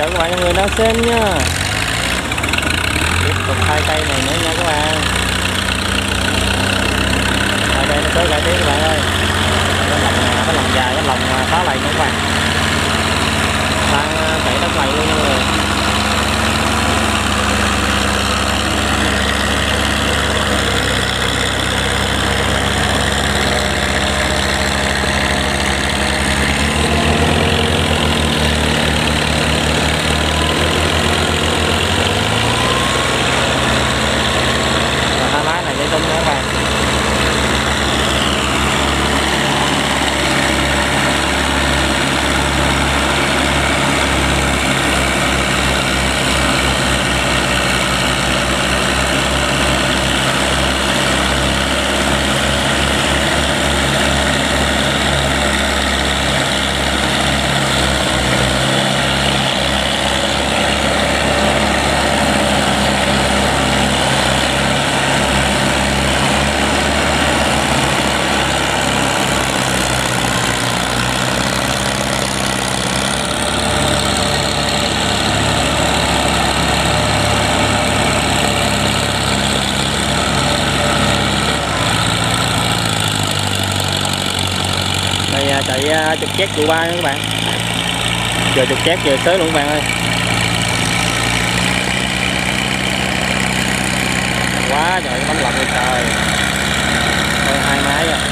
chào các bạn mọi người đang xem nha. Tiếp tục hai cây này nữa nha các bạn. Hai cây nó tới cây tiếp các bạn ơi. Cái lồng dài, cái lồng khá lầy nữa các bạn. Đang chạy đất lầy luôn mọi người. Hai máy này dây tung nữa các bạn. Chạy chục chét vụ 3 nữa các bạn. Giờ chục chét giờ tới luôn các bạn ơi. Quá trời cái tấm lòng ơi trời. Thôi hai máy rồi.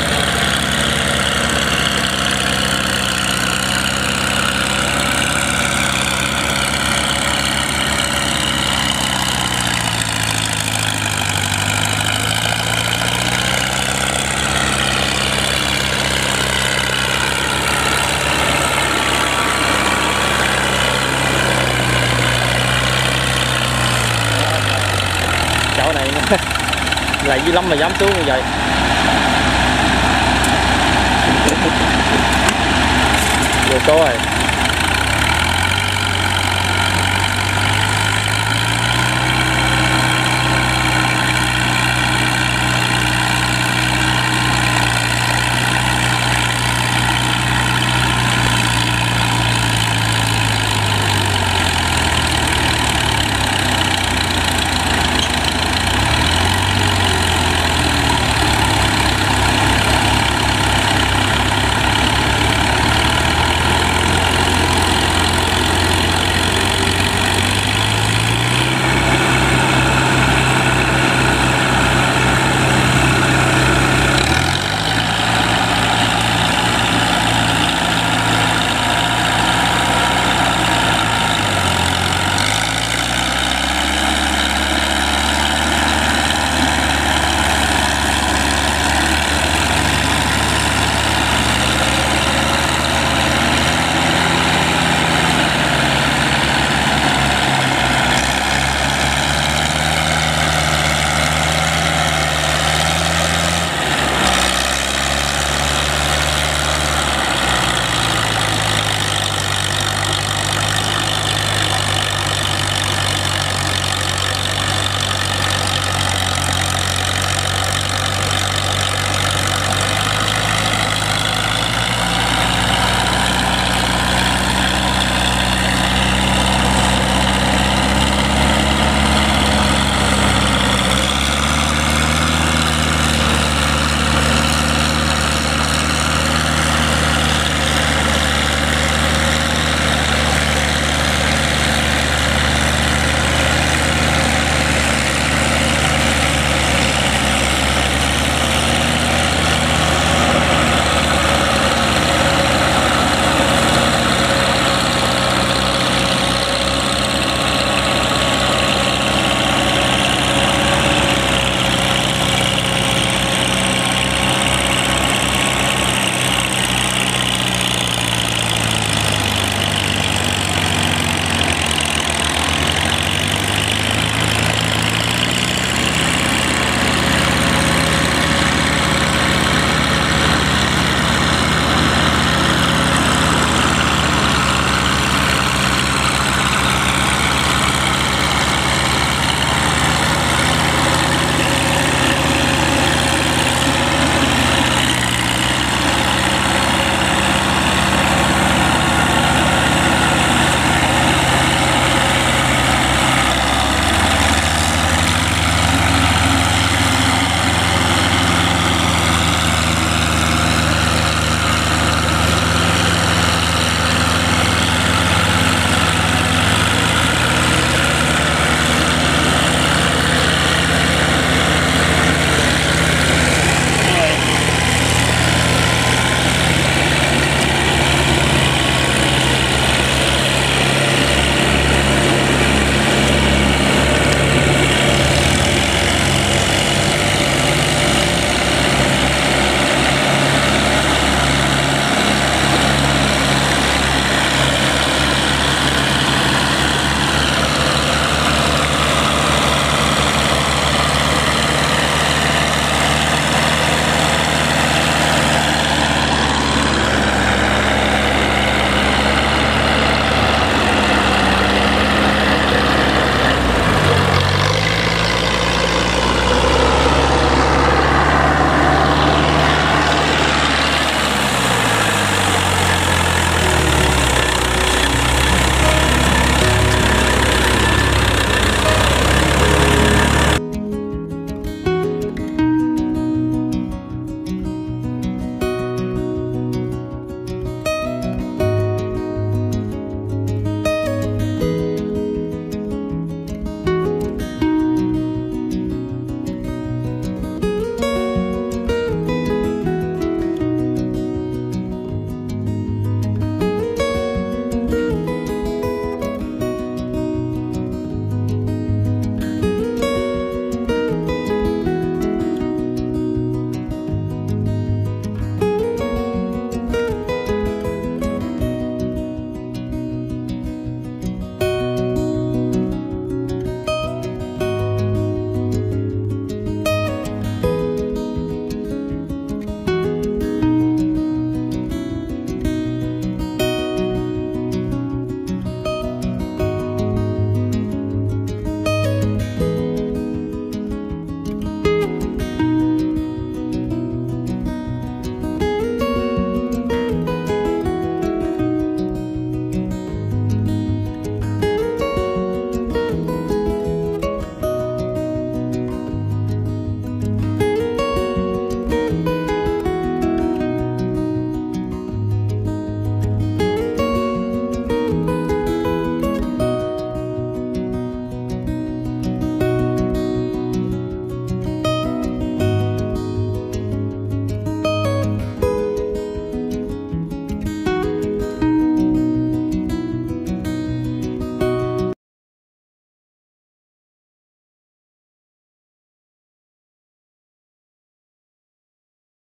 Chỗ này nó là dữ lắm mà dám xuống như vậy. Vô cố rồi.